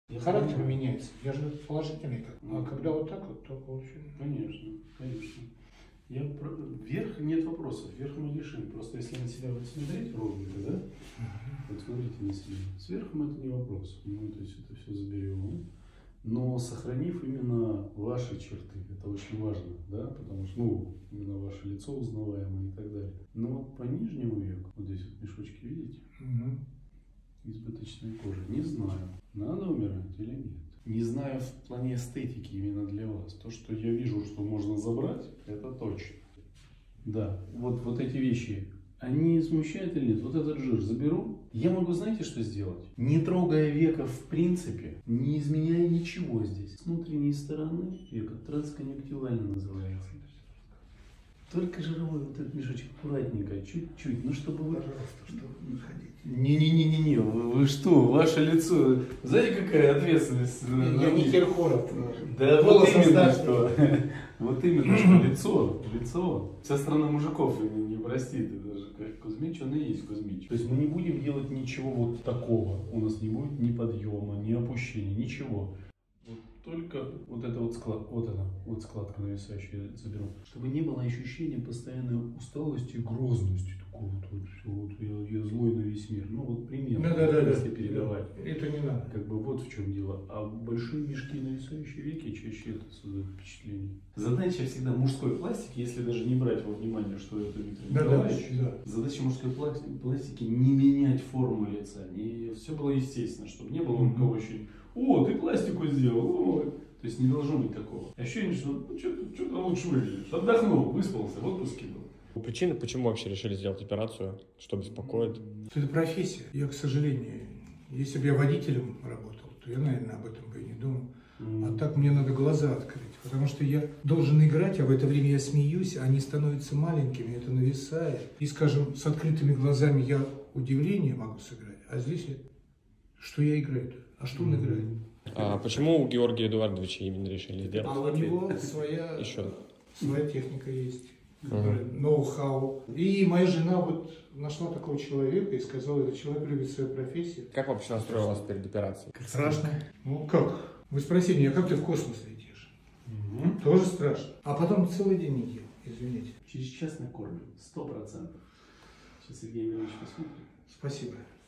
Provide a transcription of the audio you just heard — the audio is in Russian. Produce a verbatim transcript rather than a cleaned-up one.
Характер меняется. Я же положительный как. А когда вот так вот, то получается. Конечно, конечно. Я про... Вверх нет вопросов, вверх мы решим. Просто если на себя вот смотреть ровненько, да? Uh-huh. Вот смотрите на себя. Сверху это не вопрос. Мы то есть это все заберем. Но сохранив именно ваши черты, это очень важно, да, потому что, ну, именно ваше лицо узнаваемое и так далее. Но вот по нижнему веку, вот здесь вот мешочки, видите? Uh-huh. Избыточной кожи. Не знаю, надо умирать или нет. Не знаю в плане эстетики именно для вас. То, что я вижу, что можно забрать, это точно. Да, вот, вот эти вещи, они смущают или нет? Вот этот жир заберу. Я могу, знаете, что сделать? Не трогая века в принципе, не изменяя ничего здесь. С внутренней стороны века трансконъюнктивально называется. Только жировой вот этот мешочек аккуратненько, чуть-чуть, ну чтобы вы... Пожалуйста, что вы хотите. Не-не-не-не, вы, вы что, ваше лицо, знаете, какая ответственность? Я не Киркоров. Да вот именно что, вот именно что, лицо, лицо. Вся страна мужиков не простит, это же как Кузьмич, он и есть Кузьмич. То есть мы не будем делать ничего вот такого, у нас не будет ни подъема, ни опущения, ничего. Только вот это вот склад, вот она, вот складка нависающая заберу. Чтобы не было ощущения постоянной усталости и грозности. Такого вот, вот, все, вот я, я злой на весь мир. Ну вот примерно, да, да, да, если да. передавать. Это не надо. Как бы вот в чем дело. А большие мешки нависающие веки чаще это создает впечатление. Задача всегда мужской пластики, если даже не брать во внимание, что это Виктор да, Николаевич. Да, да. Задача мужской пластики не менять форму лица. Не, все было естественно, чтобы не было у кого очень... О, ты пластику сделал, о. То есть не должно быть такого. Ощущение, что ну, что-то лучше выглядишь. Отдохнул, выспался, в отпуске был. Причины, почему вообще решили сделать операцию? Что беспокоит? Это профессия. Я, к сожалению, если бы я водителем работал, то я, наверное, об этом бы и не думал. Mm. А так мне надо глаза открыть. Потому что я должен играть, а в это время я смеюсь, а они становятся маленькими, это нависает. И, скажем, с открытыми глазами я удивление могу сыграть. А здесь что я играю-то? А что он играет? А почему у Георгия Эдуардовича именно решили сделать? А у него своя, Еще. своя техника есть, Uh-huh. ноу-хау. И моя жена вот нашла такого человека и сказала, этот человек любит свою профессию. Как вообще настроилась перед операцией? Страшно. Ну как? Вы спросили меня, как ты в космос летишь? Uh-huh. Тоже страшно. А потом целый день не ел, извините. Через час накормим, сто процентов. Сейчас Сергей Ильич посмотрит. Спасибо.